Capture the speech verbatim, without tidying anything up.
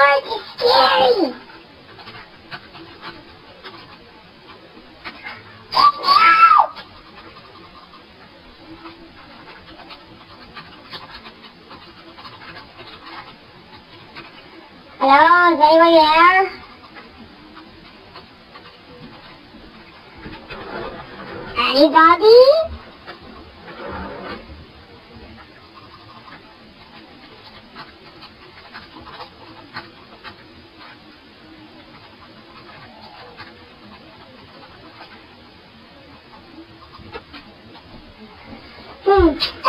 dark, it's scary. Hello, is anybody there? Anybody? Hmm.